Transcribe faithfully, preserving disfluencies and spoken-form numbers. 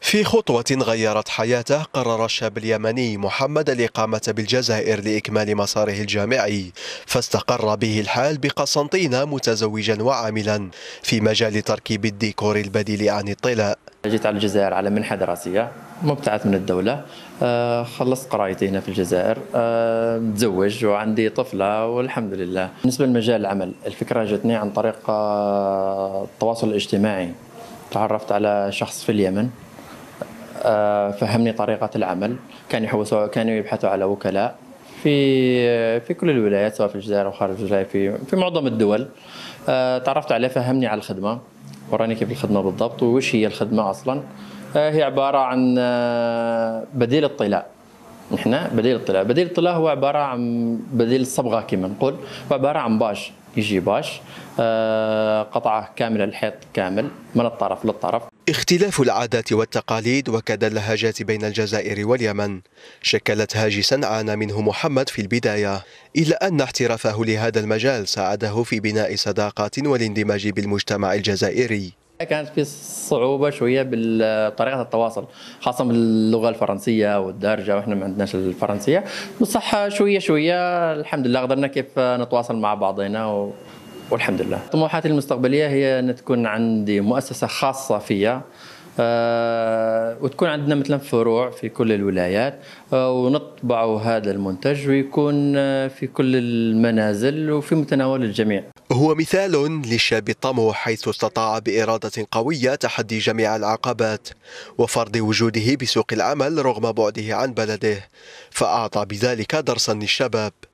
في خطوة غيرت حياته، قرر الشاب اليمني محمد الإقامة بالجزائر لإكمال مساره الجامعي، فاستقر به الحال بقسنطينة متزوجا وعاملا في مجال تركيب الديكور البديل عن الطلاء. جيت على الجزائر على منحة دراسية مبتعث من الدولة. آه خلصت قرايتي هنا في الجزائر، آه متزوج وعندي طفلة والحمد لله. بالنسبة لمجال العمل، الفكرة جتني عن طريق آه التواصل الاجتماعي. تعرفت على شخص في اليمن آه فهمني طريقة العمل. كان يحوسوا كانوا يبحثوا على وكلاء في في كل الولايات، سواء في الجزائر او خارج الجزائر، في في معظم الدول. آه تعرفت عليه، فهمني على الخدمة، وراني كيف الخدمة بالضبط وش هي الخدمة أصلا. هي عبارة عن بديل الطلاء. نحن بديل الطلاء، بديل الطلاء هو عبارة عن بديل الصبغة كما نقول، هو عبارة عن باش، يجي باش قطعة كاملة، الحيط كامل من الطرف للطرف. اختلاف العادات والتقاليد وكذا اللهجات بين الجزائر واليمن شكلت هاجسا عانى منه محمد في البداية، إلا أن احترافه لهذا المجال ساعده في بناء صداقات والاندماج بالمجتمع الجزائري. كانت في صعوبة شوية بطريقة التواصل، خاصة باللغة الفرنسية والدارجة، وإحنا ما عندناش الفرنسية، بصح شوية شوية الحمد لله قدرنا كيف نتواصل مع بعضنا و... والحمد لله. طموحاتي المستقبلية هي أن تكون عندي مؤسسة خاصة فيها، أه وتكون عندنا مثلا فروع في كل الولايات، أه ونطبع هذا المنتج ويكون في كل المنازل وفي متناول الجميع. هو مثال للشاب الطموح، حيث استطاع بإرادة قوية تحدي جميع العقبات وفرض وجوده بسوق العمل رغم بعده عن بلده، فأعطى بذلك درسا للشباب.